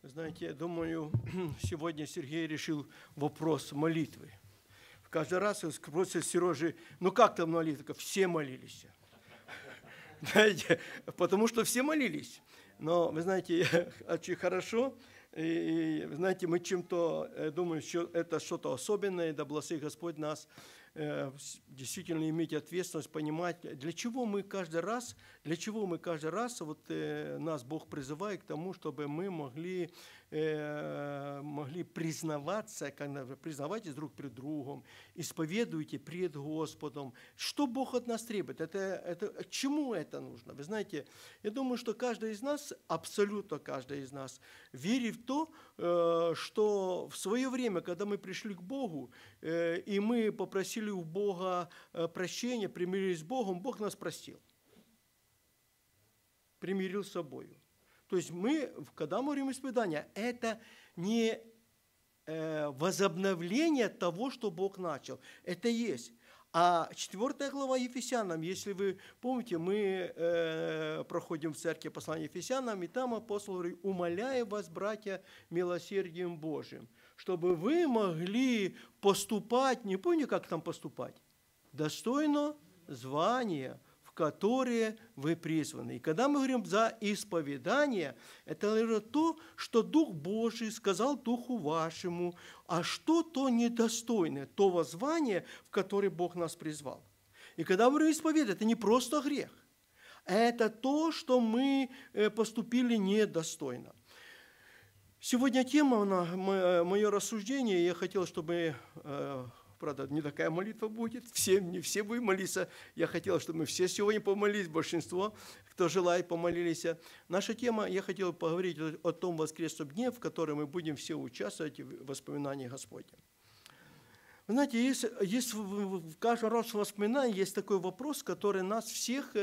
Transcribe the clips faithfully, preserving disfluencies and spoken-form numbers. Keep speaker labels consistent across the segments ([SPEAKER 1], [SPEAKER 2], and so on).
[SPEAKER 1] Знаете, я думаю, сегодня Сергей решил вопрос молитвы. Каждый раз спросят Сережи, ну как там молитва? Все молились. Знаете, потому что все молились. Но, вы знаете, очень хорошо. И, знаете, мы чем-то думаем, что это что-то особенное, да благословит Господь нас действительно иметь ответственность, понимать, для чего мы каждый раз, для чего мы каждый раз, вот э, нас Бог призывает к тому, чтобы мы могли, э, могли признаваться, когда вы признавайтесь друг перед другом, исповедуйте пред Господом. Что Бог от нас требует? Это, это, к чему это нужно? Вы знаете, я думаю, что каждый из нас, абсолютно каждый из нас, верит в то, э, что в свое время, когда мы пришли к Богу, э, и мы попросили у Бога прощения, примирились с Богом, Бог нас простил. Примирил с собой. То есть мы, когда мы говорим исповедания, это не возобновление того, что Бог начал. Это есть. А четвёртая глава Ефесянам, если вы помните, мы э, проходим в церкви послание Ефесянам, и там апостол говорит: «Умоляю вас, братья, милосердием Божиим, чтобы вы могли поступать», не помню, как там поступать, «достойно звания, в которые вы призваны». И когда мы говорим за исповедание, это то, что Дух Божий сказал Духу вашему, а что то недостойное, того звания, в которое Бог нас призвал. И когда мы говорим исповедать, это не просто грех, это то, что мы поступили недостойно. Сегодня тема, мое рассуждение, я хотел, чтобы, правда, не такая молитва будет, все, не все будем молиться, я хотел, чтобы мы все сегодня помолились, большинство, кто желает, помолились. Наша тема, я хотел поговорить о том воскресном дне, в котором мы будем все участвовать в воспоминании Господня. Вы знаете, есть, есть в каждом раз воспоминании есть такой вопрос, который нас всех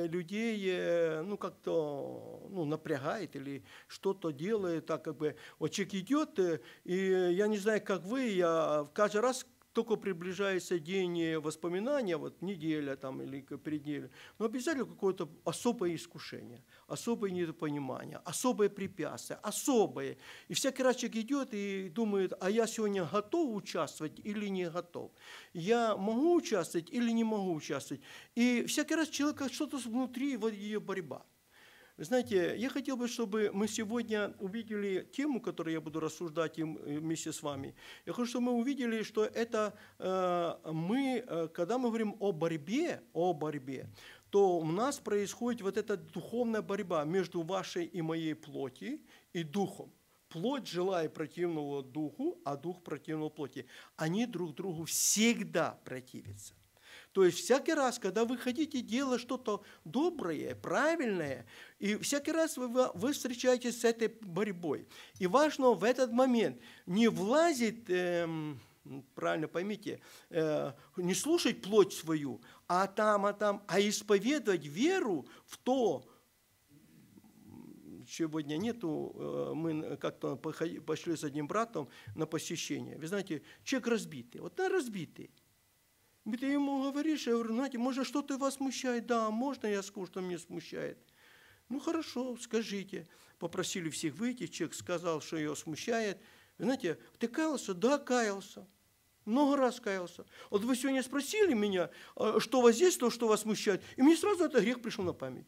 [SPEAKER 1] людей ну, как-то ну, напрягает или что-то делает, так как бы вот человек идет, и я не знаю, как вы, я каждый раз только приближается день воспоминания, вот неделя там или перед неделей, но обязательно какое-то особое искушение, особое недопонимание, особое препятствие, особое. И всякий раз человек идет и думает: а я сегодня готов участвовать или не готов? Я могу участвовать или не могу участвовать? И всякий раз человек что-то внутри, вот ее борьба. Знаете, я хотел бы, чтобы мы сегодня увидели тему, которую я буду рассуждать вместе с вами. Я хочу, чтобы мы увидели, что это э, мы, когда мы говорим о борьбе, о борьбе, то у нас происходит вот эта духовная борьба между вашей и моей плоти и духом. Плоть желает противного духу, а дух противного плоти. Они друг другу всегда противятся. То есть всякий раз, когда вы хотите делать что-то доброе, правильное, и всякий раз вы, вы встречаетесь с этой борьбой. И важно в этот момент не влазить, э, правильно поймите, э, не слушать плоть свою, а там, а там, а исповедовать веру в то. Сегодня нету, мы как-то пошли с одним братом на посещение. Вы знаете, человек разбитый, вот он разбитый. Ты ему говоришь, я говорю: знаете, может, что-то вас смущает? Да, можно я скажу, что меня смущает? Ну, хорошо, скажите. Попросили всех выйти, человек сказал, что его смущает. Вы знаете, ты каялся? Да, каялся. Много раз каялся. Вот вы сегодня спросили меня, что у вас есть, то, что вас смущает, и мне сразу этот грех пришел на память.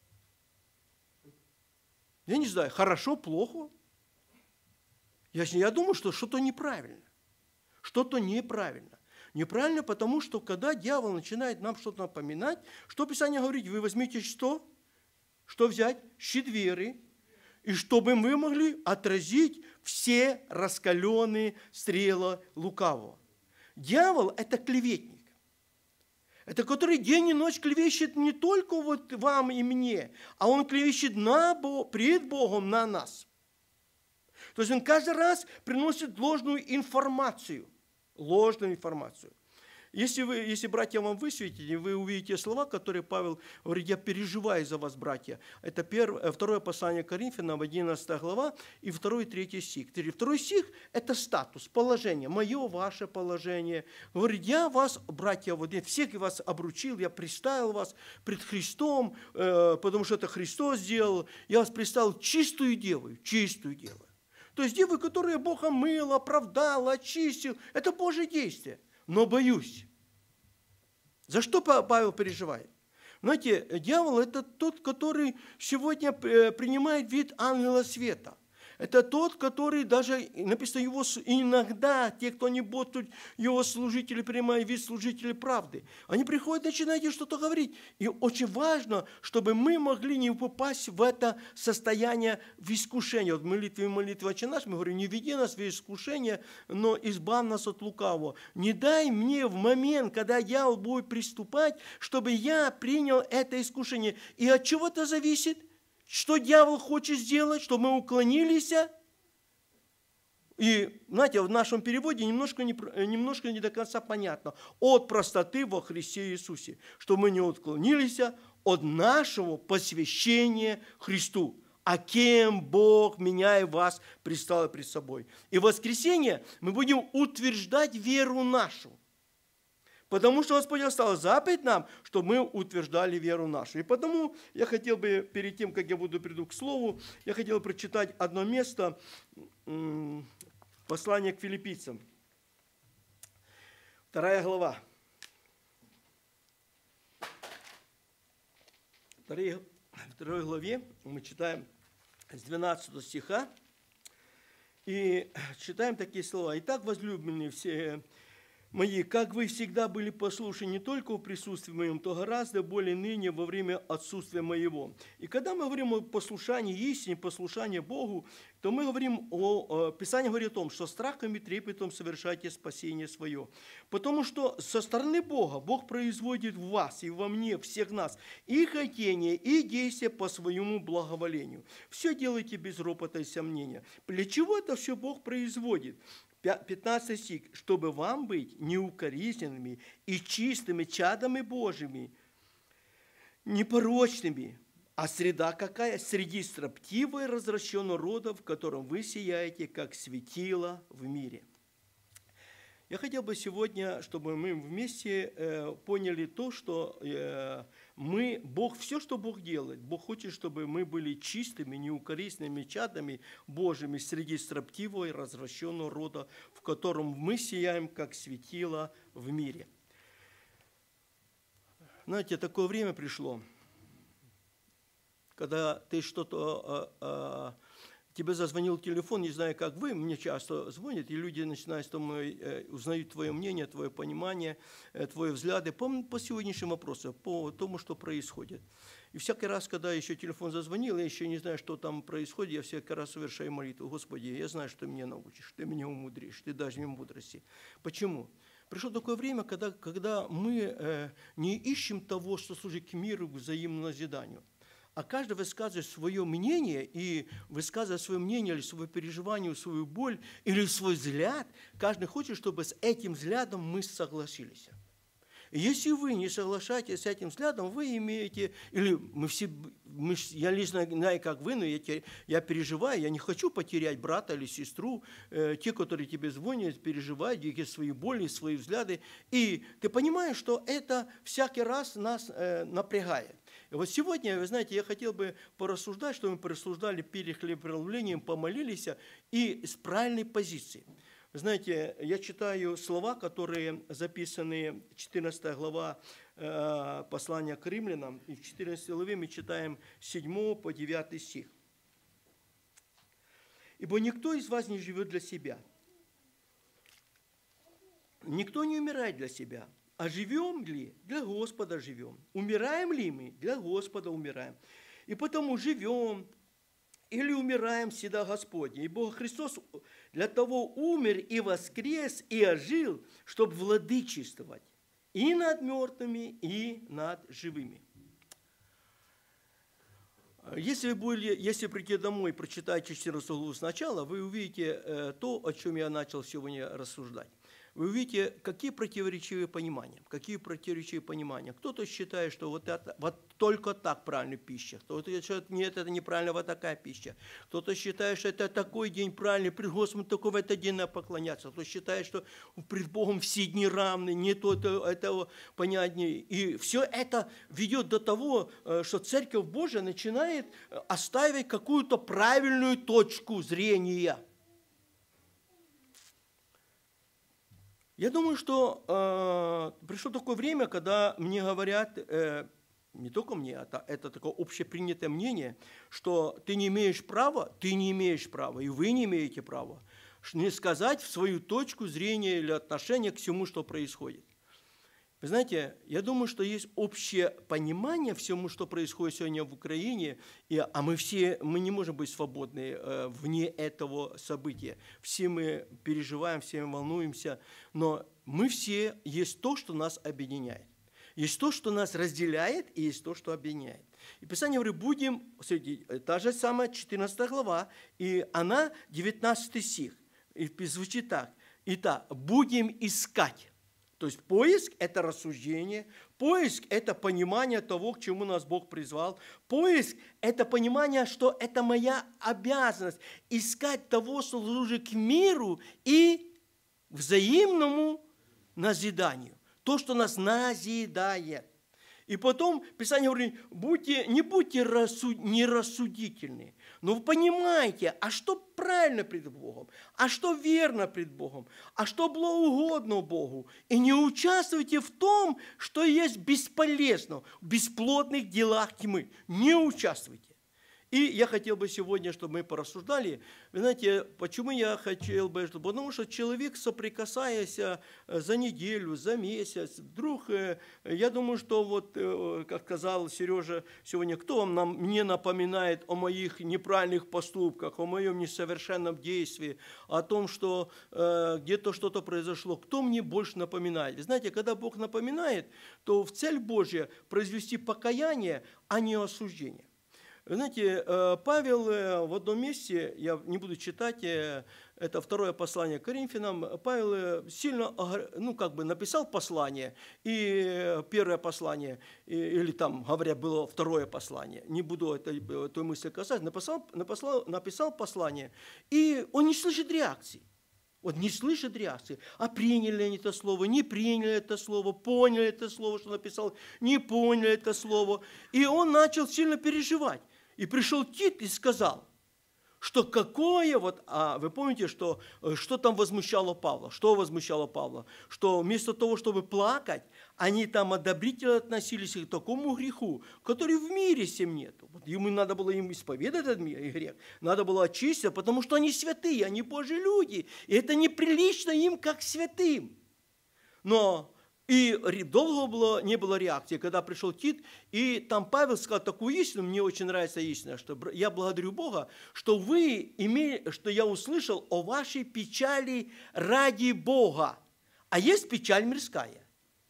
[SPEAKER 1] Я не знаю, хорошо, плохо. Я, я думаю, что что-то неправильно. Что-то неправильно. Неправильно, потому что когда дьявол начинает нам что-то напоминать, что Писание говорит: вы возьмите что? Что взять? Щит веры. И чтобы мы могли отразить все раскаленные стрелы лукавого. Дьявол – это клеветник. Это который день и ночь клевещет не только вот вам и мне, а он клевещет на Бог, пред Богом на нас. То есть он каждый раз приносит ложную информацию. Ложную информацию. Если, вы, если братья вам высветите, вы увидите слова, которые Павел говорит: я переживаю за вас, братья. Это первое, второе послание Коринфянам, одиннадцатая глава, и второй и третий стих. Второй стих – это статус, положение, мое, ваше положение. Говорит: я вас, братья, вот я всех вас обручил, я представил вас пред Христом, э, потому что это Христос сделал. Я вас представил чистую деву, чистую деву. То есть девы, которые Бог омыл, оправдал, очистил, это Божье действие. Но боюсь. За что Павел переживает? Знаете, дьявол – это тот, который сегодня принимает вид ангела света. Это тот, который даже, написано, его иногда, те, кто не будут его служители, принимают вид служителей правды, они приходят, начинают что-то говорить. И очень важно, чтобы мы могли не попасть в это состояние в искушение. Вот в молитве молитвы «Отче наш» мы говорим: не веди нас в искушение, но избавь нас от лукавого. Не дай мне в момент, когда дьявол будет приступать, чтобы я принял это искушение. И от чего это зависит? Что дьявол хочет сделать, чтобы мы уклонились? И, знаете, в нашем переводе немножко не, немножко не до конца понятно. От простоты во Христе Иисусе. Чтобы мы не уклонились от нашего посвящения Христу. А кем Бог меня и вас предстал пред собой. И в воскресенье мы будем утверждать веру нашу. Потому что Господь оставил заповедь нам, чтобы мы утверждали веру нашу. И потому я хотел бы, перед тем, как я буду приду к слову, я хотел прочитать одно место, послание к филиппийцам. Вторая глава. В второй главе мы читаем с двенадцатого стиха и читаем такие слова. «Итак, возлюбленные все мои, как вы всегда были послушны не только в присутствии моем, то гораздо более ныне во время отсутствия моего». И когда мы говорим о послушании истине, послушании Богу, то мы говорим о, Писание говорит о том, что страхом и трепетом совершайте спасение свое. Потому что со стороны Бога Бог производит в вас и во мне, всех нас, и хотение, и действия по своему благоволению. Все делайте без ропота и сомнения. Для чего это все Бог производит? пятнадцатый стих. «Чтобы вам быть неукоризненными и чистыми чадами Божьими, непорочными». А среда какая? Среди строптивого и развращенного рода, в котором вы сияете, как светило в мире. Я хотел бы сегодня, чтобы мы вместе э, поняли то, что э, мы, Бог, все, что Бог делает, Бог хочет, чтобы мы были чистыми, неукоризненными чадами Божьими среди строптивого и развращенного рода, в котором мы сияем, как светило в мире. Знаете, такое время пришло, когда ты что-то... Э, э, тебе зазвонил телефон, не знаю, как вы, мне часто звонят, и люди начинают со мной, э, узнают твое мнение, твое понимание, э, твои взгляды по, по сегодняшним вопросам, по тому, что происходит. И всякий раз, когда еще телефон зазвонил, я еще не знаю, что там происходит, я всякий раз совершаю молитву: Господи, я знаю, что ты меня научишь, ты меня умудришь, ты дашь мне мудрости. Почему? Пришло такое время, когда, когда мы э, не ищем того, что служит к миру, к взаимному назиданию. А каждый высказывает свое мнение, и высказывая свое мнение, или свое переживание, свою боль, или свой взгляд, каждый хочет, чтобы с этим взглядом мы согласились. И если вы не соглашаетесь с этим взглядом, вы имеете, или мы все, мы, я не знаю, как вы, но я, я переживаю, я не хочу потерять брата или сестру, э, те, которые тебе звонят, переживают, их свои боли, свои взгляды. И ты понимаешь, что это всякий раз нас э, напрягает. И вот сегодня, вы знаете, я хотел бы порассуждать, что мы порассуждали перед хлебопреломлением, помолились и с правильной позиции. Знаете, я читаю слова, которые записаны, четырнадцатая глава э, послания к римлянам, и в четырнадцатой главе мы читаем с седьмого по девятый стих. «Ибо никто из вас не живет для себя, никто не умирает для себя. А живем ли? Для Господа живем. Умираем ли мы? Для Господа умираем. И потому живем или умираем всегда Господне. Ибо Христос для того умер и воскрес, и ожил, чтобы владычествовать и над мертвыми, и над живыми». Если вы будете, если прийти домой и прочитать четырнадцатую главу сначала, вы увидите э, то, о чем я начал сегодня рассуждать. Вы увидите, какие противоречивые понимания, какие противоречивые понимания. Кто-то считает, что вот, это, вот только так правильная пища, кто-то считает, нет, это неправильно, вот такая пища. Кто-то считает, что это такой день правильный, пред Господом только в этот день надо поклоняться. Кто-то считает, что пред Богом все дни равны, нет этого, этого понятия. И все это ведет до того, что Церковь Божия начинает оставить какую-то правильную точку зрения. Я думаю, что э, пришло такое время, когда мне говорят, э, не только мне, это, это такое общепринятое мнение, что ты не имеешь права, ты не имеешь права, и вы не имеете права не сказать в свою точку зрения или отношения к всему, что происходит. Вы знаете, я думаю, что есть общее понимание всему, что происходит сегодня в Украине, и, а мы все, мы не можем быть свободны э, вне этого события. Все мы переживаем, все мы волнуемся, но мы все, есть то, что нас объединяет. Есть то, что нас разделяет, и есть то, что объединяет. И Писание говорит, будем, смотрите, та же самая четырнадцатая глава, и она девятнадцатый стих, и звучит так. Итак, будем искать. То есть поиск – это рассуждение, поиск – это понимание того, к чему нас Бог призвал. Поиск – это понимание, что это моя обязанность – искать того, что служит к миру и взаимному назиданию. То, что нас назидает. И потом Писание говорит, будьте, не будьте рассуд, нерассудительны, но вы понимаете, а что правильно пред Богом, а что верно пред Богом, а что было угодно Богу. И не участвуйте в том, что есть бесполезно, в бесплодных делах тьмы. Не участвуйте. И я хотел бы сегодня, чтобы мы порассуждали. Вы знаете, почему я хотел бы, потому что человек, соприкасаясь за неделю, за месяц, вдруг, я думаю, что вот, как сказал Сережа сегодня, кто вам нам, мне напоминает о моих неправильных поступках, о моем несовершенном действии, о том, что э, где-то что-то произошло, кто мне больше напоминает? Вы знаете, когда Бог напоминает, то в цель Божья произвести покаяние, а не осуждение. Вы знаете, Павел в одном месте, я не буду читать, это второе послание к Коринфянам, Павел сильно, ну, как бы написал послание, и первое послание, или там, говорят, было второе послание, не буду этой, той мысли касаться, написал, написал, написал послание, и он не слышит реакции. Вот не слышит реакции. А приняли они это слово, не приняли это слово, поняли это слово, что написал, не поняли это слово. И он начал сильно переживать. И пришел Тит и сказал, что какое вот, а вы помните, что, что там возмущало Павла? Что возмущало Павла? Что вместо того, чтобы плакать, они там одобрительно относились к такому греху, который в мире всем нету. Вот ему надо было им исповедать этот грех, надо было очиститься, потому что они святые, они Божьи люди, и это неприлично им, как святым. Но и долго было, не было реакции, когда пришел Тит, и там Павел сказал такую истину, мне очень нравится истина, что я благодарю Бога, что вы имели, что я услышал о вашей печали ради Бога. А есть печаль мирская.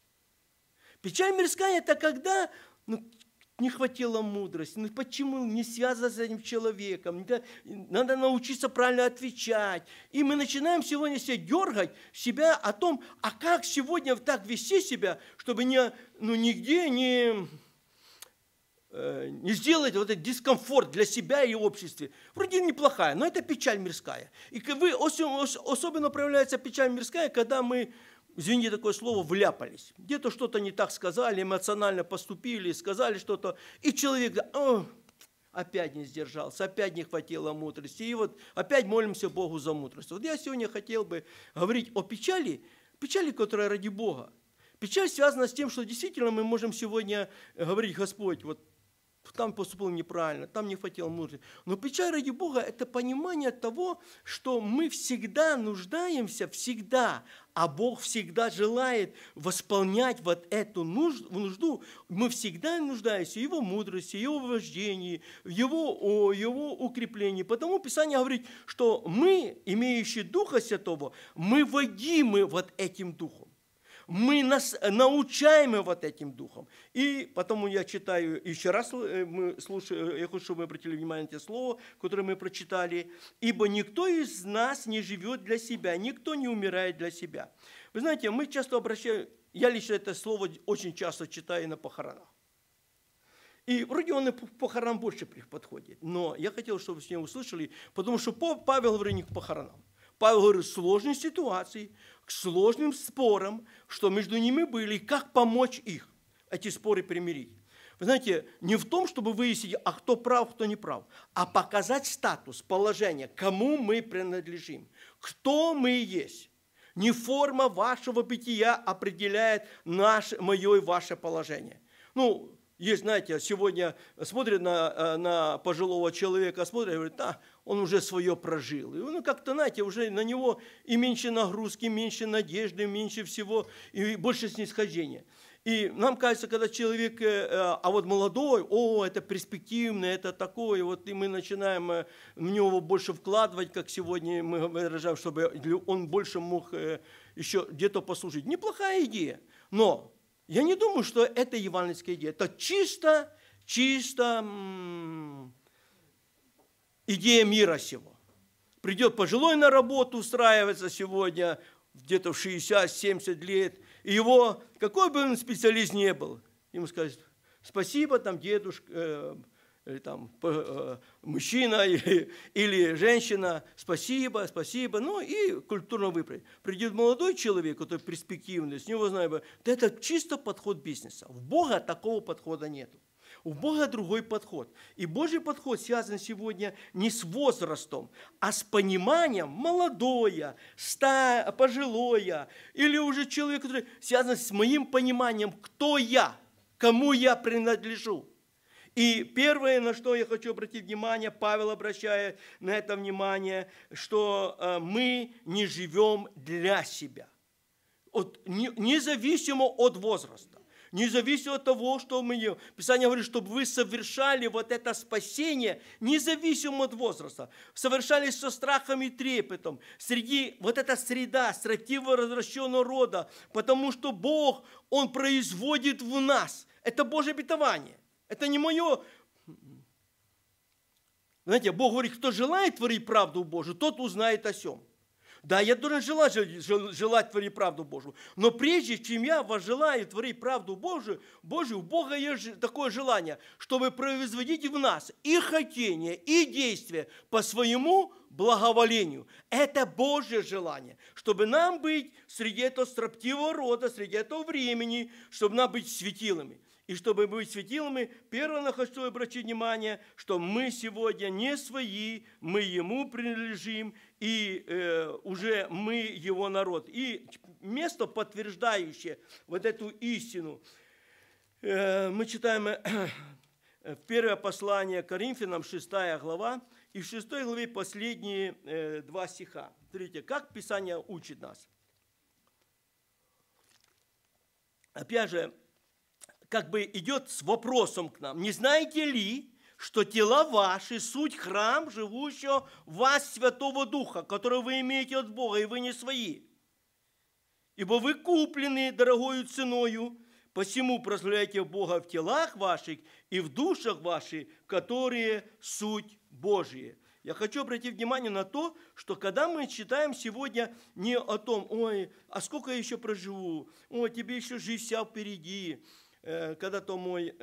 [SPEAKER 1] Печаль мирская – это когда ну, не хватило мудрости, ну почему не связано с этим человеком, надо научиться правильно отвечать. И мы начинаем сегодня себя дергать себя о том, а как сегодня так вести себя, чтобы не, ну, нигде не, э, не сделать вот этот дискомфорт для себя и общества. Вроде неплохая, но это печаль мирская. И вы, особенно проявляется печаль мирская, когда мы, извините такое слово, вляпались. Где-то что-то не так сказали, эмоционально поступили, сказали что-то. И человек, о, опять не сдержался, опять не хватило мудрости. И вот опять молимся Богу за мудрость. Вот я сегодня хотел бы говорить о печали, печали, которая ради Бога. Печаль связана с тем, что действительно мы можем сегодня говорить, Господь, вот там поступил неправильно, там не хватило мудрости. Но печаль ради Бога – это понимание того, что мы всегда нуждаемся, всегда, а Бог всегда желает восполнять вот эту нужду. Мы всегда нуждаемся в Его мудрости, в Его вождении, в Его, Его укреплении. Потому Писание говорит, что мы, имеющие Духа Святого, мы водимы вот этим Духом. Мы нас научаем вот этим духом. И потому я читаю еще раз, мы слушаем, я хочу, чтобы вы обратили внимание на те слова, которые мы прочитали. «Ибо никто из нас не живет для себя, никто не умирает для себя». Вы знаете, мы часто обращаем, я лично это слово очень часто читаю на похоронах. И вроде он и к похоронам больше подходит. Но я хотел, чтобы с ним услышали, потому что Павел говорит не к похоронам. Павел говорит, к сложной ситуации, к сложным спорам, что между ними были, как помочь их, эти споры примирить. Вы знаете, не в том, чтобы выяснить, а кто прав, кто не прав, а показать статус, положение, кому мы принадлежим, кто мы есть. Не форма вашего бытия определяет наше, мое и ваше положение. Ну, есть, знаете, сегодня смотрят на, на пожилого человека, смотрят и говорят, да, он уже свое прожил. И ну, как-то, знаете, уже на него и меньше нагрузки, меньше надежды, меньше всего, и больше снисхождения. И нам кажется, когда человек, а вот молодой, о, это перспективно, это такое, вот и мы начинаем в него больше вкладывать, как сегодня мы выражаем, чтобы он больше мог еще где-то послужить. Неплохая идея, но я не думаю, что это евангельская идея. Это чисто, чисто м- идея мира сего. Придет пожилой на работу, устраивается сегодня где-то в шестьдесят-семьдесят лет, и его, какой бы он специалист ни был, ему скажут, спасибо, там, дедушка, э, или там, э, мужчина или, или женщина, спасибо, спасибо, ну и культурно выправить. Придет молодой человек, который перспективный, с него, знаем, это чисто подход бизнеса. В Бога такого подхода нету. У Бога другой подход. И Божий подход связан сегодня не с возрастом, а с пониманием молодое, ста, пожилое, или уже человек, который связан с моим пониманием, кто я, кому я принадлежу. И первое, на что я хочу обратить внимание, Павел обращает на это внимание, что э, мы не живем для себя. От, не, независимо от возраста. Независимо от того, что мы... Писание говорит, чтобы вы совершали вот это спасение, независимо от возраста. Совершали со страхом и трепетом. Среди вот эта среда, строптивого развращенного рода. Потому что Бог, Он производит в нас. Это Божье обетование. Это не мое... Знаете, Бог говорит, кто желает творить правду Божию, тот узнает о сем. Да, я должен желать, желать творить правду Божию. Но прежде чем я возжелаю творить правду Божию, Божию, у Бога есть такое желание, чтобы производить в нас и хотение, и действие по своему благоволению. Это Божье желание, чтобы нам быть среди этого строптивого рода, среди этого времени, чтобы нам быть светилами. И чтобы быть светилами, первое, я хочу обратить внимание, что мы сегодня не свои, мы Ему принадлежим, и э, уже мы Его народ. И место, подтверждающее вот эту истину, э, мы читаем э, в первое послание Коринфянам, шестая глава, и в шестой главе последние э, два стиха. Смотрите, как Писание учит нас. Опять же, как бы идет с вопросом к нам. Не знаете ли, что тела ваши – суть храм живущего в вас Святого Духа, который вы имеете от Бога, и вы не свои? Ибо вы куплены дорогою ценою, посему прославляйте Бога в телах ваших и в душах ваших, которые суть Божьи. Я хочу обратить внимание на то, что когда мы читаем сегодня не о том, ой, а сколько я еще проживу, ой, тебе еще жизнь вся впереди. Когда-то мой,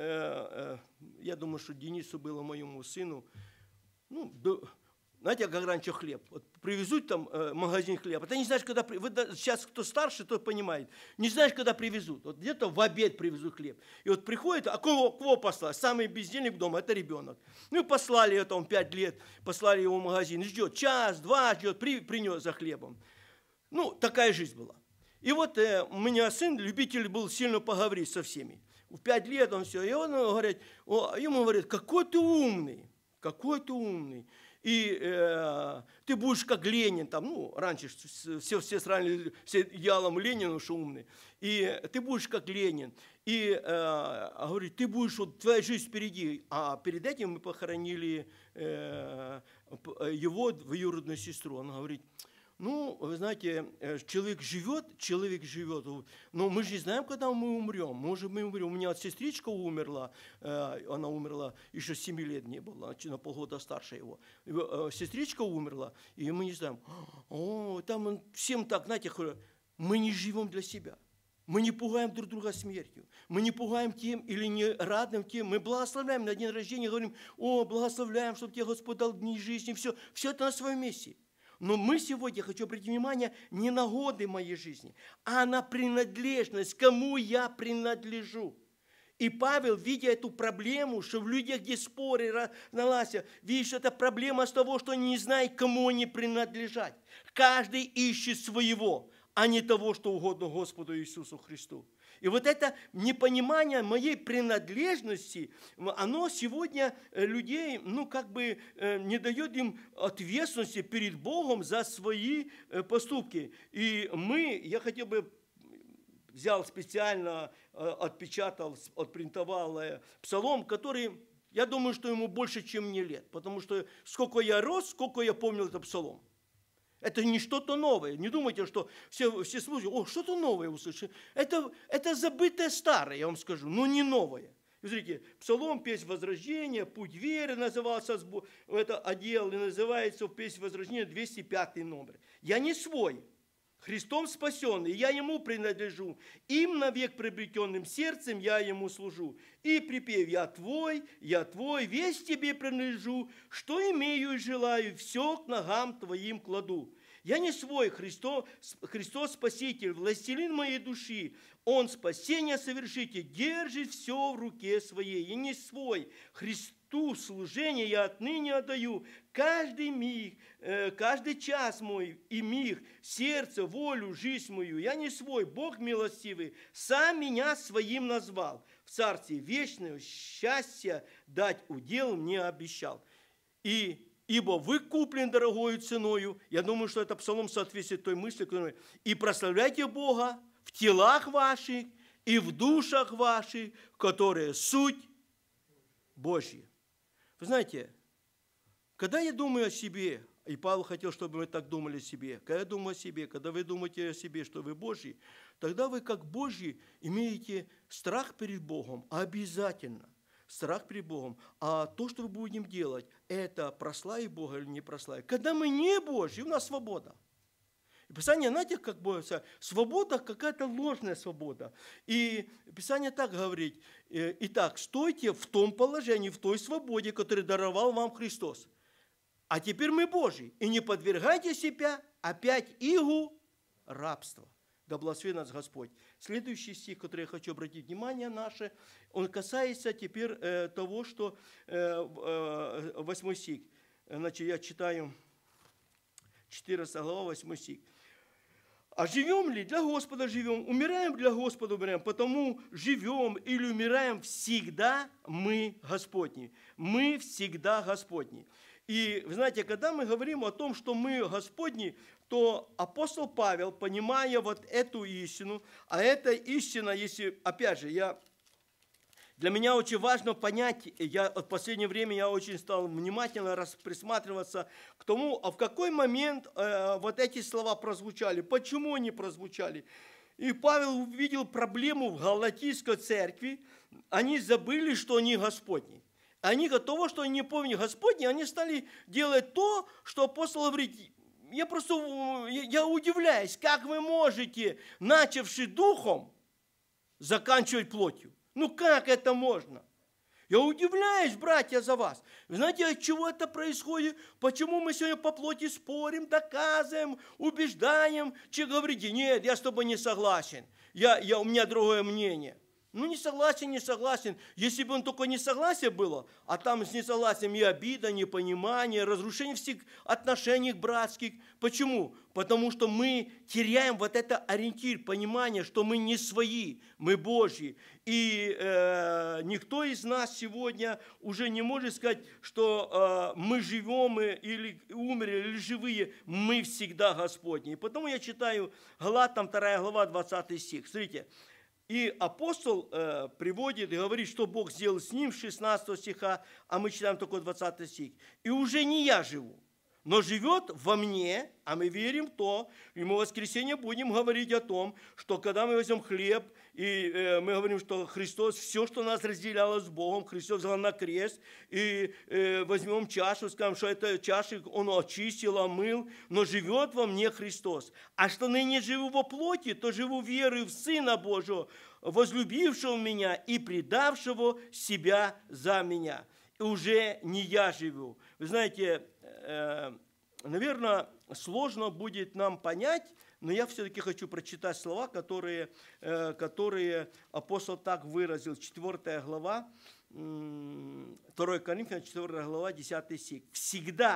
[SPEAKER 1] я думаю, что Денису было, моему сыну, ну, знаете, как раньше хлеб. Вот привезут там в магазин хлеб, а ты не знаешь, когда... Вы, сейчас кто старше, тот понимает. Не знаешь, когда привезут. Вот где-то в обед привезут хлеб. И вот приходит, а кого, кого послать? Самый бездельник дома – это ребенок. Ну и послали его там пять лет, послали его в магазин. И ждет час, два, ждет, при, принес за хлебом. Ну, такая жизнь была. И вот э, у меня сын, любитель был сильно поговорить со всеми. В пять лет он все, и он говорит, о, ему говорит, какой ты умный, какой ты умный. И э, ты будешь как Ленин, там, ну, раньше все, все сравнили с идеалом Ленина, что умный. И ты будешь как Ленин. И э, говорит, ты будешь, вот твоя жизнь впереди. А перед этим мы похоронили э, его двоюродную сестру. Он говорит, ну, вы знаете, человек живет, человек живет, но мы же не знаем, когда мы умрем. Может, мы умрем. У меня сестричка умерла, она умерла, еще семи лет не было, на полгода старше его. Сестричка умерла, и мы не знаем. О, там всем так, знаете, мы не живем для себя. Мы не пугаем друг друга смертью. Мы не пугаем тем или не радуем тем. Мы благословляем на день рождения, говорим, о, благословляем, чтобы тебе Господь дал дни жизни. Все, все это на своем месте. Но мы сегодня, я хочу обратить внимание, не на годы моей жизни, а на принадлежность, кому я принадлежу. И Павел, видя эту проблему, что в людях, где споры, разногласия, видишь, что это проблема с того, что они не знают, кому они принадлежат. Каждый ищет своего. а не того, что угодно Господу Иисусу Христу. И вот это непонимание моей принадлежности, оно сегодня людей, ну, как бы не дает им ответственности перед Богом за свои поступки. И мы, я хотел бы, взял специально, отпечатал, отпринтовал псалом, который, я думаю, что ему больше, чем мне лет, потому что сколько я рос, сколько я помнил этот псалом. Это не что-то новое. Не думайте, что все, все слушают, о, что-то новое услышали. Это, это забытое старое, я вам скажу, но не новое. И смотрите, псалом, песнь возрождения, путь веры назывался, это отдел, и называется в песнь возрождения двести пятый номер. Я не свой, Христом спасенный, я Ему принадлежу, им навек приобретенным сердцем я Ему служу. И припев я Твой, я Твой, весь Тебе принадлежу, что имею и желаю, все к ногам Твоим кладу. Я не свой, Христос, Христос Спаситель, властелин моей души, Он спасение совершитель, держит все в руке своей. Я не свой, Христу служение я отныне отдаю, каждый миг, каждый час мой и миг, сердце, волю, жизнь мою. Я не свой, Бог милостивый, сам меня своим назвал. В царстве вечное счастье дать удел мне обещал. И ибо вы куплен дорогою ценою, я думаю, что это псалом соответствует той мысли, которую, и прославляйте Бога в телах ваших и в душах ваших, которые суть Божья. Вы знаете, когда я думаю о себе, и Павел хотел, чтобы мы так думали о себе, когда я думаю о себе, когда вы думаете о себе, что вы Божьи, тогда вы, как Божьи, имеете страх перед Богом, обязательно. Страх перед Богом. А то, что мы будем делать, это прославить Бога или не прославить. Когда мы не Божьи, у нас свобода. И Писание, знаете, как бы свобода, какая-то ложная свобода. И Писание так говорит: итак, стойте в том положении, в той свободе, которую даровал вам Христос. А теперь мы Божьи. И не подвергайте себя опять игу рабства. Да благословит нас Господь. Следующий стих, который я хочу обратить внимание наше, он касается теперь э, того, что э, э, восьмой стих. Значит, я читаю четырнадцатая глава, восьмой стих. А живем ли? Для Господа живем. Умираем для Господа умираем. Потому живем или умираем всегда мы Господни. Мы всегда Господни. И, вы знаете, когда мы говорим о том, что мы Господни, то апостол Павел, понимая вот эту истину, а эта истина, если, опять же, я, для меня очень важно понять, я в последнее время я очень стал внимательно присматриваться к тому, а в какой момент э, вот эти слова прозвучали, почему они прозвучали. И Павел увидел проблему в Галатийской церкви, они забыли, что они Господни. Они от того, что они не помнят Господне, они стали делать то, что апостол говорит. Я просто я удивляюсь, как вы можете, начавши духом, заканчивать плотью. Ну как это можно? Я удивляюсь, братья, за вас. Вы знаете, от чего это происходит? Почему мы сегодня по плоти спорим, доказываем, убеждаем? Че говорите, нет, я с тобой не согласен, я, я, у меня другое мнение. Ну, не согласен, не согласен. Если бы он только не согласие было, а там с несогласием и обида, непонимание, разрушение всех отношений братских. Почему? Потому что мы теряем вот это ориентир, понимание, что мы не свои, мы Божьи. И э, никто из нас сегодня уже не может сказать, что э, мы живем или умерли, или живые. Мы всегда Господни. И потому я читаю Галатам вторая глава, двадцатый стих. Смотрите. И апостол э, приводит и говорит, что Бог сделал с ним, шестнадцатого стиха, а мы читаем только двадцатый стих. «И уже не я живу, но живет во мне, а мы верим в то, и мы в воскресенье будем говорить о том, что когда мы возьмем хлеб, и э, мы говорим, что Христос, все, что нас разделяло с Богом, Христос взял на крест, и э, возьмем чашу, скажем, что это чаша Он очистил, омыл, но живет во мне Христос. А что ныне живу во плоти, то живу верой в Сына Божьего, возлюбившего меня и предавшего себя за меня. И уже не я живу». Вы знаете, э, наверное, сложно будет нам понять, но я все-таки хочу прочитать слова, которые, э, которые апостол так выразил. четвёртая глава, второе Коринфянам, четвёртая глава, десятый стих. «Всегда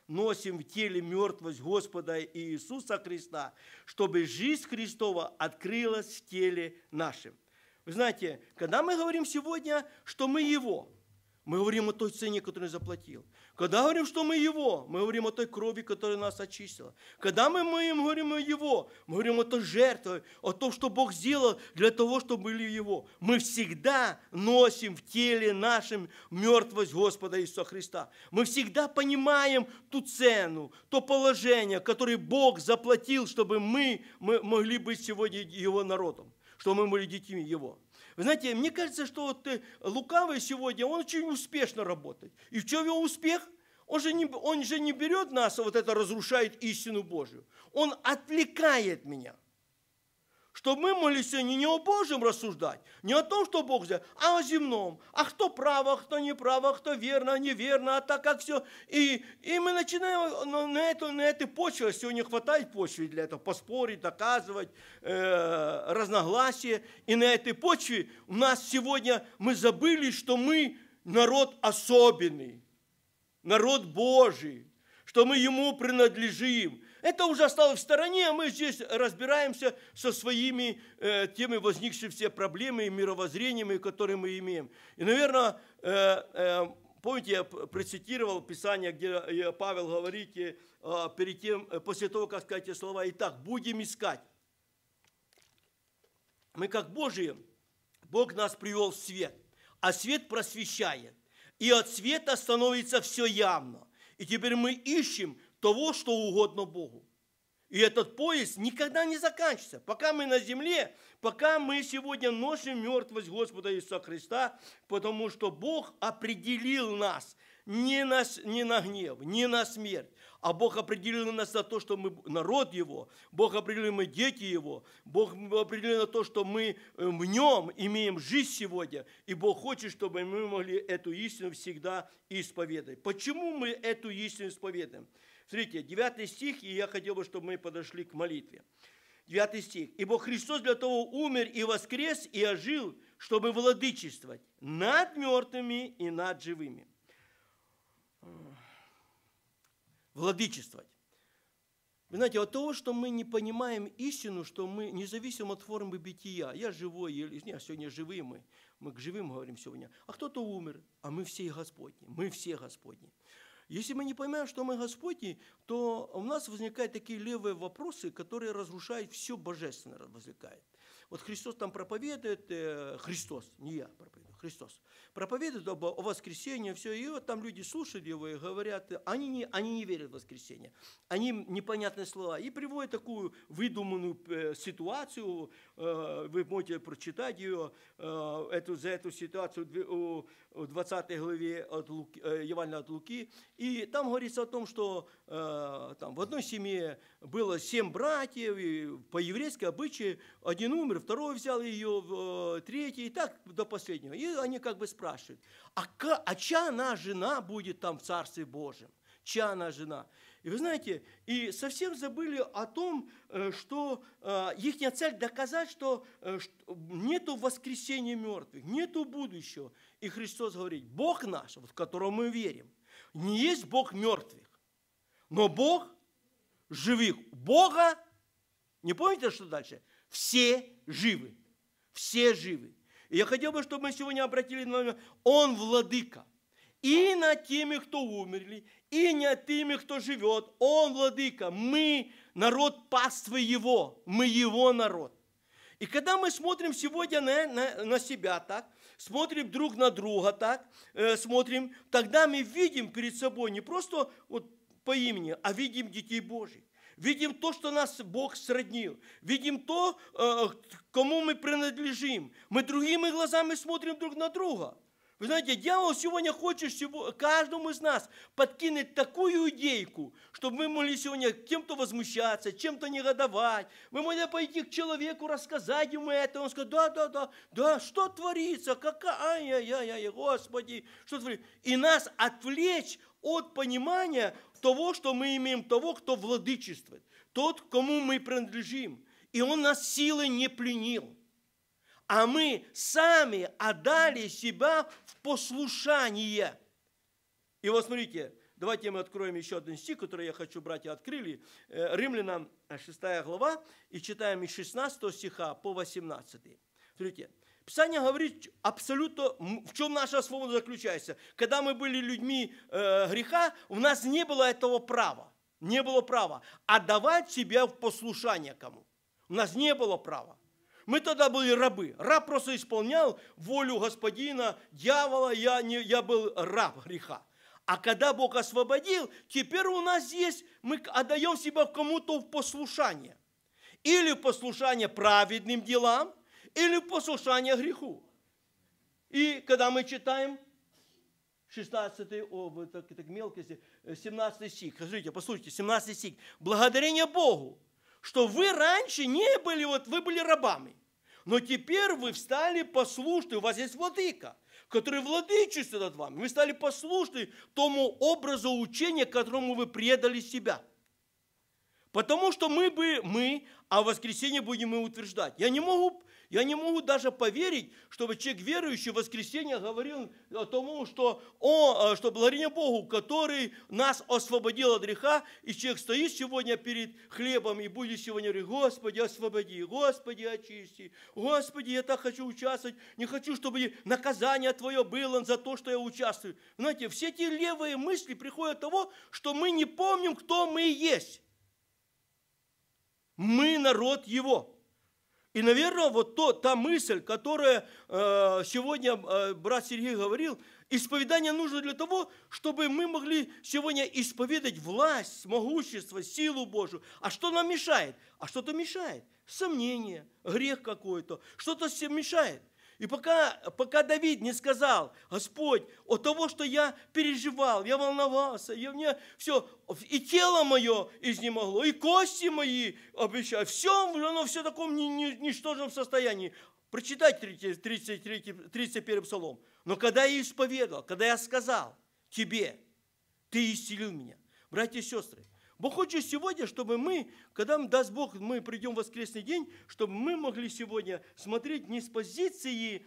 [SPEAKER 1] носим в теле мертвость Господа Иисуса Христа, чтобы жизнь Христова открылась в теле нашем. Вы знаете, когда мы говорим сегодня, что мы Его, мы говорим о той цене, которую Он заплатил. Когда говорим, что мы Его, мы говорим о той крови, которая нас очистила. Когда мы, мы говорим о Его, мы говорим о той жертве, о том, что Бог сделал для того, чтобы были Его. Мы всегда носим в теле нашем мертвость Господа Иисуса Христа. Мы всегда понимаем ту цену, то положение, которое Бог заплатил, чтобы мы, мы могли быть сегодня Его народом, чтобы мы были детьми Его. Вы знаете, мне кажется, что вот лукавый сегодня, он очень успешно работает. И в чем его успех? Он же, не, он же не берет нас, а вот это разрушает истину Божию. Он отвлекает меня. Чтобы мы могли сегодня не о Божьем рассуждать, не о том, что Бог сделал, а о земном. А кто прав, а кто не прав, а кто верно, а неверно, а так как все. И, и мы начинаем на, эту, на этой почве, сегодня хватает почвы для этого, поспорить, доказывать, э, разногласия. И на этой почве у нас сегодня, мы забыли, что мы народ особенный, народ Божий, что мы Ему принадлежим. Это уже осталось в стороне, а мы здесь разбираемся со своими э, теми возникшими все проблемами и мировоззрениями, которые мы имеем. И, наверное, э, э, помните, я процитировал Писание, где Павел говорит э, перед тем, после того, как сказать эти слова: «Итак, будем искать». Мы как Божьи, Бог нас привел в свет, а свет просвещает. И от света становится все явно. И теперь мы ищем того, что угодно Богу. И этот поиск никогда не заканчивается. Пока мы на земле, пока мы сегодня носим мертвость Господа Иисуса Христа, потому что Бог определил нас не на, не на гнев, не на смерть, а Бог определил нас на то, что мы народ Его, Бог определил, мы дети Его, Бог определил на то, что мы в Нем имеем жизнь сегодня, и Бог хочет, чтобы мы могли эту истину всегда исповедовать. Почему мы эту истину исповедуем? Смотрите, девятый стих, и я хотел бы, чтобы мы подошли к молитве. Девятый стих. «Ибо Христос для того умер и воскрес, и ожил, чтобы владычествовать над мертвыми и над живыми». Владычествовать. Вы знаете, от того, что мы не понимаем истину, что мы независимо от формы бытия, я живой, или нет, сегодня живые мы, мы к живым говорим сегодня, а кто-то умер, а мы все Господни, мы все Господни. Если мы не понимаем, что мы Господни, то у нас возникают такие левые вопросы, которые разрушают все божественное, возникает. Вот Христос там проповедует, э, Христос, не я проповедую, Христос, проповедует об, о воскресении, все, и вот там люди слушают его и говорят, они не, они не верят в воскресенье, они непонятные слова, и приводят такую выдуманную э, ситуацию, э, вы можете прочитать ее, э, эту, за эту ситуацию в двадцатой главе от Луки, э, Евангелия от Луки, и там говорится о том, что э, там, в одной семье было семь братьев, и по еврейской обычаю один умер, второй взял ее, третий, и так до последнего. И они как бы спрашивают, а, а чья она жена будет там в Царстве Божьем? Чья она жена? И вы знаете, и совсем забыли о том, что их цель доказать, что нету воскресения мертвых, нету будущего. И Христос говорит, Бог наш, в которого мы верим, не есть Бог мертвых, но Бог живых. Бога, не помните, что дальше? Все живы. Все живы. И я хотел бы, чтобы мы сегодня обратили внимание, Он владыка. И над теми, кто умерли, и над теми, кто живет. Он владыка. Мы народ паствы Его. Мы Его народ. И когда мы смотрим сегодня на, на, на себя так, смотрим друг на друга так, э, смотрим, тогда мы видим перед собой не просто вот по имени, а видим детей Божьих. Видим то, что нас Бог сроднил. Видим то, кому мы принадлежим. Мы другими глазами смотрим друг на друга. Вы знаете, дьявол сегодня хочет каждому из нас подкинуть такую идейку, чтобы мы могли сегодня кем-то возмущаться, чем-то негодовать. Мы могли пойти к человеку, рассказать ему это. Он скажет, да, да, да, да, что творится? Какая, ай-яй-яй, Господи, что творится? И нас отвлечь от понимания того, что мы имеем, того, кто владычествует, тот, кому мы принадлежим. И он нас силой не пленил. А мы сами отдали себя в послушание. И вот смотрите, Давайте мы откроем еще один стих, который я хочу, братья, открыли. Римлянам шестая глава, и читаем из шестнадцатого стиха по восемнадцатый. Смотрите, Писание говорит абсолютно, в чем наша свобода заключается. Когда мы были людьми э, греха, у нас не было этого права. Не было права отдавать себя в послушание кому. У нас не было права. Мы тогда были рабы. Раб просто исполнял волю господина, дьявола. Я, не, я был раб греха. А когда Бог освободил, теперь у нас есть, мы отдаем себя кому-то в послушание. Или в послушание праведным делам, или в послушание греху. И когда мы читаем шестнадцатый, о, вы так, так мелко, семнадцатый стих, скажите, послушайте, семнадцатый стих. Благодарение Богу, что вы раньше не были, вот вы были рабами, но теперь вы стали послушны, у вас есть владыка, который владычествует над вами. Вы стали послушны тому образу учения, которому вы предали себя. Потому что мы бы, мы, а в воскресенье будем и утверждать. Я не могу, я не могу даже поверить, чтобы человек верующий в воскресенье говорил о том, что, о, что благодарение Богу, который нас освободил от греха, и человек стоит сегодня перед хлебом и будет сегодня говорить: Господи, освободи, Господи, очисти, Господи, я так хочу участвовать, не хочу, чтобы наказание Твое было за то, что я участвую. Знаете, все эти левые мысли приходят от того, что мы не помним, кто мы есть. Мы народ Его. И, наверное, вот то, та мысль, которая э, сегодня э, брат Сергей говорил, исповедание нужно для того, чтобы мы могли сегодня исповедать власть, могущество, силу Божию. А что нам мешает? А что-то мешает. Сомнение, грех какой-то, что-то всем мешает. И пока, пока Давид не сказал: Господь, от того, что я переживал, я волновался, я, мне все, и тело мое изнемогло, и кости мои обещали, все, оно все в таком ничтожном состоянии. Прочитайте тридцать третий, тридцать первый псалом. Но когда я исповедал, когда я сказал тебе, ты исцелил меня. Братья и сестры, Бог хочет сегодня, чтобы мы, когда даст Бог, мы придем в воскресный день, чтобы мы могли сегодня смотреть не с позиции,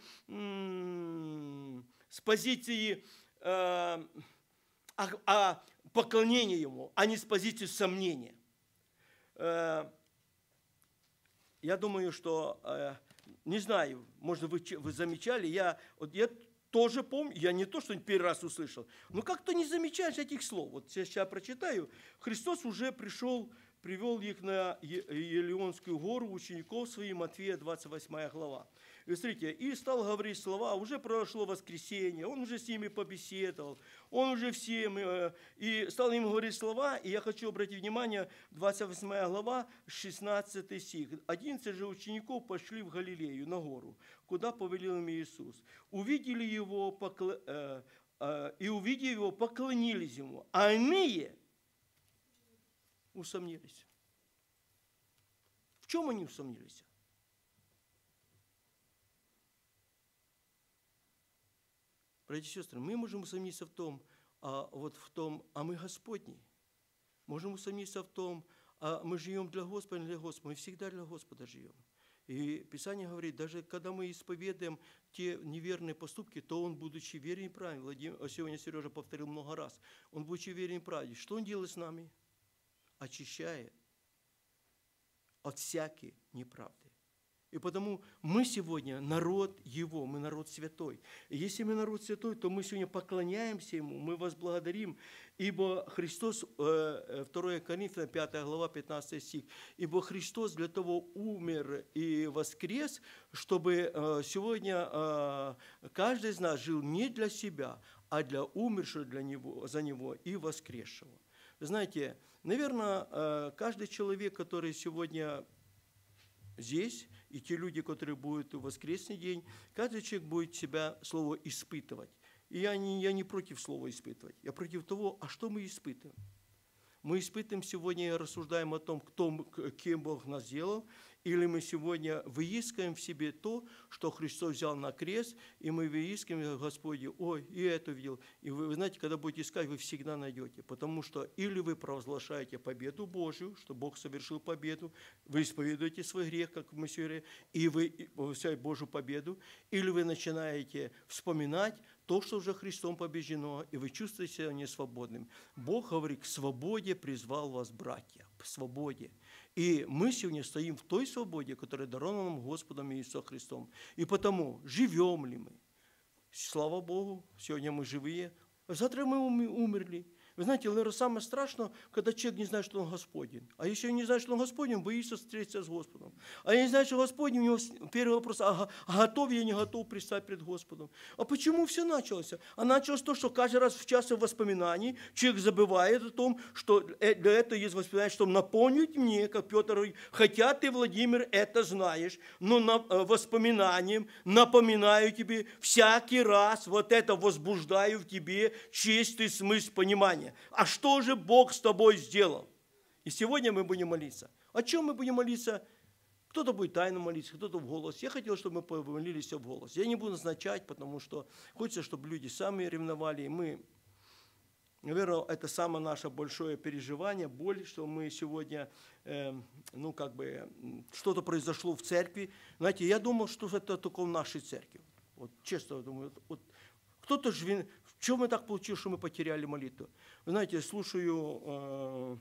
[SPEAKER 1] с позиции э, а, а поклонения Ему, а не с позиции сомнения. Э, я думаю, что, э, не знаю, может, вы, вы замечали, я, вот я тоже помню, я не то, что первый раз услышал, но как-то не замечаешь этих слов. Вот сейчас я прочитаю. Христос уже пришел, привел их на Елеонскую гору, учеников своих, Матфея двадцать восьмая глава. И смотрите, и стал говорить слова, уже прошло воскресенье, он уже с ними побеседовал, он уже всем, и стал им говорить слова, и я хочу обратить внимание, двадцать восьмая глава, шестнадцатый стих. одиннадцать же учеников пошли в Галилею на гору, куда повелел им Иисус. Увидели его, покла... э, э, и увидев его, поклонились ему, а иные усомнились. В чем они усомнились? Братья и сестры, мы можем усомниться в том, а, вот в том, а мы Господни. Можем усомниться в том, а мы живем для Господа, не для Господа. Мы всегда для Господа живем. И Писание говорит, даже когда мы исповедуем те неверные поступки, то Он, будучи верен и праведен, Владимир, сегодня Сережа повторил много раз, Он, будучи верен и праведен, что Он делает с нами? Очищает от всякой неправды. И потому мы сегодня народ Его, мы народ святой. И если мы народ святой, то мы сегодня поклоняемся Ему, мы возблагодарим, ибо Христос, второе Коринфянам, пятая глава, пятнадцатый стих, ибо Христос для того умер и воскрес, чтобы сегодня каждый из нас жил не для себя, а для умершего для него, за Него и воскресшего. Знаете, наверное, каждый человек, который сегодня здесь, и те люди, которые будут в воскресный день, каждый человек будет себя слово испытывать. И я не, я не против слова испытывать, я против того, а что мы испытываем. Мы испытываем сегодня, рассуждаем о том, кто, кем Бог нас сделал, Или мы сегодня выискиваем в себе то, что Христос взял на крест, и мы выискиваем, Господи, ой, и это видел. И вы, вы знаете, когда будете искать, вы всегда найдете. Потому что или вы провозглашаете победу Божью, что Бог совершил победу, вы исповедуете свой грех, как мы сегодня, и вы получаете Божью победу, или вы начинаете вспоминать то, что уже Христом побеждено, и вы чувствуете себя несвободным. Бог говорит, к свободе призвал вас, братья, к свободе. И мы сегодня стоим в той свободе, которая дарована нам Господом Иисусом Христом. И потому, живем ли мы? Слава Богу, сегодня мы живые, а завтра мы умерли. Вы знаете, наверное, самое страшное, когда человек не знает, что он Господень. А если он не знает, что он Господень, он боится встретиться с Господом. А я не знаю, что Господень, у него первый вопрос, а готов я, не готов предстать пред Господом. А почему все началось? А началось то, что каждый раз в час воспоминаний человек забывает о том, что для этого есть воспоминание, что напомнить мне, как Петр говорит, хотя ты, Владимир, это знаешь, но на, воспоминанием напоминаю тебе, всякий раз вот это возбуждаю в тебе чистый смысл понимания. А что же Бог с тобой сделал? И сегодня мы будем молиться. О чем мы будем молиться? Кто-то будет тайно молиться, кто-то в голос. Я хотел, чтобы мы помолились в голос. Я не буду назначать, потому что хочется, чтобы люди сами ревновали. И мы, наверное, это самое наше большое переживание, боль, что мы сегодня, э, ну, как бы, что-то произошло в церкви. Знаете, я думал, что это только в нашей церкви. Вот честно думаю, вот, кто-то же... В чем мы так получилось, что мы потеряли молитву? Вы знаете, я слушаю э,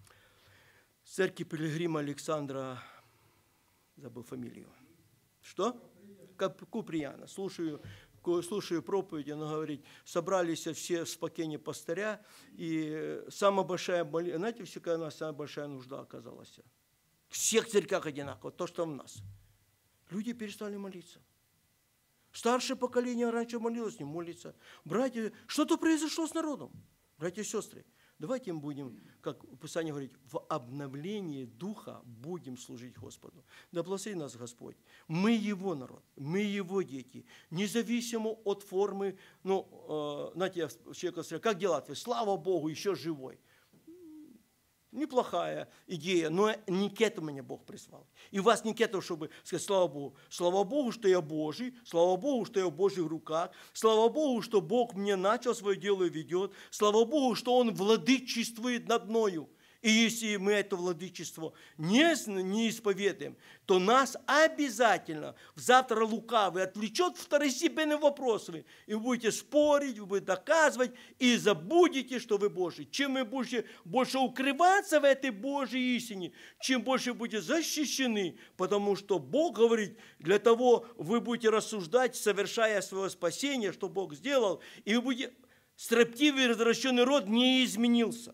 [SPEAKER 1] церкви Пилигрима Александра, забыл фамилию. Что? Куприяна. Слушаю, слушаю проповедь, она говорит, собрались все в спокойне пастыря, и самая большая молитва, знаете, всегда у нас самая большая нужда оказалась. В всех церквях одинаково, то, что в нас. Люди перестали молиться. Старшее поколение раньше молилось, не молится. Братья, что-то произошло с народом. Братья и сестры, давайте мы будем, как Писание говорит, в обновлении духа будем служить Господу. Да благослови нас Господь. Мы Его народ, мы Его дети. Независимо от формы, ну, э, знаете, я человека сказал, как дела твои? Слава Богу, еще живой. Неплохая идея, но не к этому меня Бог призвал. И вас не к этому, чтобы сказать, слава Богу. Слава Богу, что я Божий, слава Богу, что я в Божьих руках, слава Богу, что Бог мне начал свое дело и ведет, слава Богу, что Он владычествует над мною. И если мы это владычество не, не исповедуем, то нас обязательно завтра лукавый отвлечет второстепенные вопросы. И вы будете спорить, вы будете доказывать, и забудете, что вы Божьи. Чем вы будете больше укрываться в этой Божьей истине, чем больше будете защищены, потому что Бог говорит, для того вы будете рассуждать, совершая свое спасение, что Бог сделал, и вы будете, строптивый и развращенный род не изменился.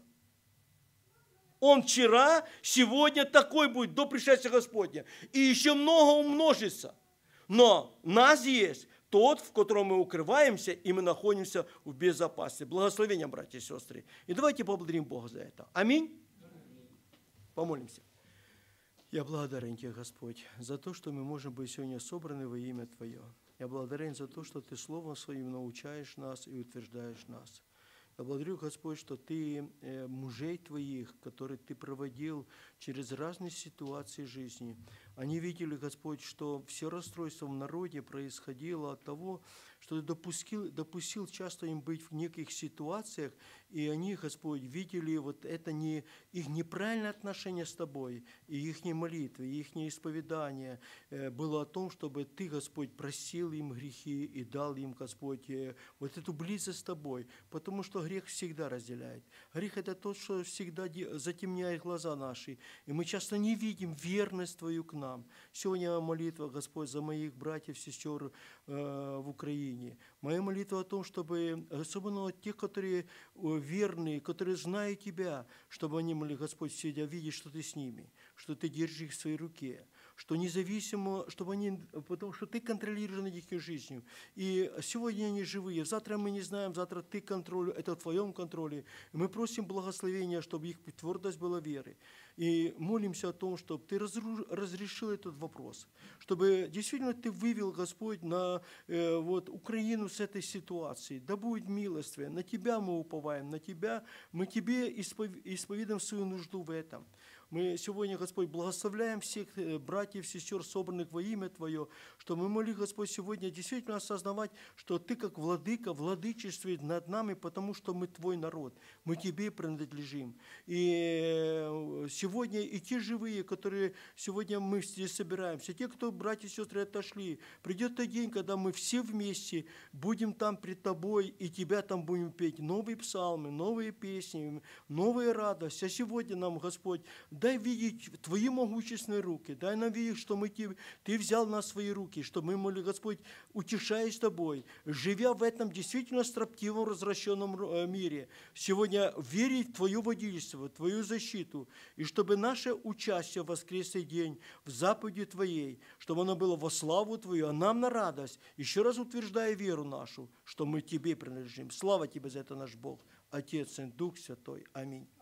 [SPEAKER 1] Он вчера, сегодня такой будет, до пришествия Господня. И еще много умножится. Но у нас есть тот, в котором мы укрываемся, и мы находимся в безопасности. Благословения, братья и сестры. И давайте поблагодарим Бога за это. Аминь. Помолимся. Я благодарен Тебе, Господь, за то, что мы можем быть сегодня собраны во имя Твое. Я благодарен за то, что Ты Словом Своим научаешь нас и утверждаешь нас. Я благодарю, Господь, что Ты э, мужей Твоих, которые Ты проводил через разные ситуации жизни, они видели, Господь, что все расстройство в народе происходило от того, что Ты допустил, допустил часто им быть в неких ситуациях, и они, Господь, видели вот это не, их неправильное отношение с Тобой, и их молитвы, и их исповедание э, было о том, чтобы Ты, Господь, простил им грехи и дал им, Господь, э, вот эту близость с Тобой, потому что грех всегда разделяет. Грех – это тот, что всегда затемняет глаза наши, и мы часто не видим верность Твою к нам. Сегодня молитва, Господь, за моих братьев, сестер э, в Украине. Моя молитва о том, чтобы, особенно тех, которые верные, которые знают Тебя, чтобы они могли, Господь, всегда видеть, что Ты с ними, что Ты держишь их в своей руке, что независимо, чтобы они, потому что Ты контролируешь над их жизнью. И сегодня они живые, завтра мы не знаем, завтра Ты контроль, это в Твоем контроле. И мы просим благословения, чтобы их твердость была веры. И молимся о том, чтобы Ты разрешил этот вопрос, чтобы действительно Ты вывел, Господь, на э, вот, Украину с этой ситуации. Да будет милостивее, на Тебя мы уповаем, на Тебя, мы Тебе исповедуем свою нужду в этом. Мы сегодня, Господь, благословляем всех братьев братьев, сестер, собранных во имя Твое, что мы молим, Господь, сегодня действительно осознавать, что Ты как владыка владычествует над нами, потому что мы Твой народ, мы Тебе принадлежим. И сегодня и те живые, которые сегодня мы здесь собираемся, те, кто, братья и сестры, отошли, придет тот день, когда мы все вместе будем там пред Тобой, и Тебя там будем петь новые псалмы, новые песни, новые радости. А сегодня нам, Господь, дай видеть Твои могущественные руки, дай нам видеть, что мы, Ты взял нас в свои руки, что мы, моли, Господь, утешаясь Тобой, живя в этом действительно строптивом, развращенном мире, сегодня верить в Твое водительство, в Твою защиту, и чтобы наше участие в воскресный день в заповеди Твоей, чтобы оно было во славу Твою, а нам на радость, еще раз утверждая веру нашу, что мы Тебе принадлежим. Слава Тебе за это, наш Бог, Отец и Дух Святой. Аминь.